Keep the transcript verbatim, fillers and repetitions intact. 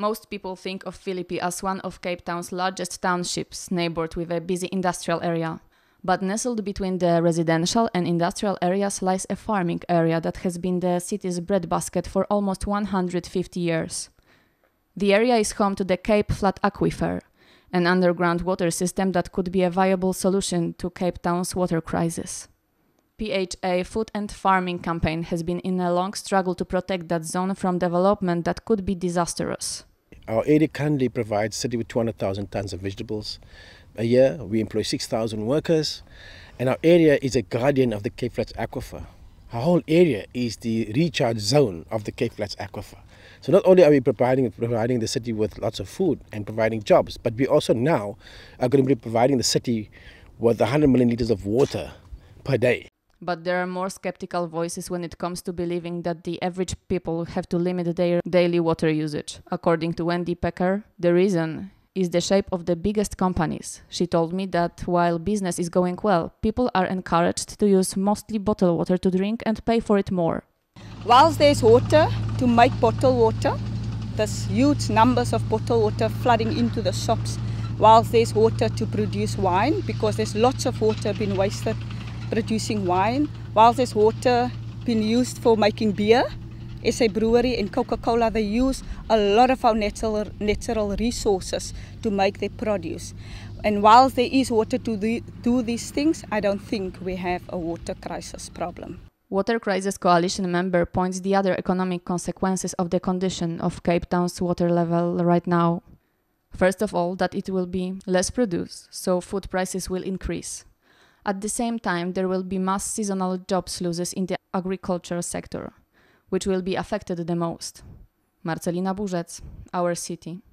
Most people think of Philippi as one of Cape Town's largest townships, neighbored with a busy industrial area. But nestled between the residential and industrial areas lies a farming area that has been the city's breadbasket for almost one hundred fifty years. The area is home to the Cape Flat Aquifer, an underground water system that could be a viable solution to Cape Town's water crisis. P H A Food and Farming Campaign has been in a long struggle to protect that zone from development that could be disastrous. Our area currently provides the city with two hundred thousand tons of vegetables a year. We employ six thousand workers, and our area is a guardian of the Cape Flats Aquifer. Our whole area is the recharge zone of the Cape Flats Aquifer. So not only are we providing, providing the city with lots of food and providing jobs, but we also now are going to be providing the city with one hundred million litres of water per day. But there are more skeptical voices when it comes to believing that the average people have to limit their daily water usage. According to Wendy Pecker, the reason is the shape of the biggest companies. She told me that while business is going well, people are encouraged to use mostly bottled water to drink and pay for it more. Whilst there's water to make bottled water, there's huge numbers of bottled water flooding into the shops. Whilst there's water to produce wine, because there's lots of water being wasted producing wine, while there's water being used for making beer. S A Brewery and Coca-Cola, they use a lot of our natural, natural resources to make their produce. And while there is water to the, do these things, I don't think we have a water crisis problem. Water Crisis Coalition member points the other economic consequences of the condition of Cape Town's water level right now. First of all, that it will be less produced, so food prices will increase. At the same time, there will be mass seasonal jobs losses in the agricultural sector, which will be affected the most. Marcelina Burzec, Our City.